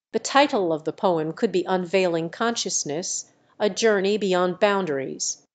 The title of the poem could be Unveiling Consciousness, A Journey Beyond Boundaries.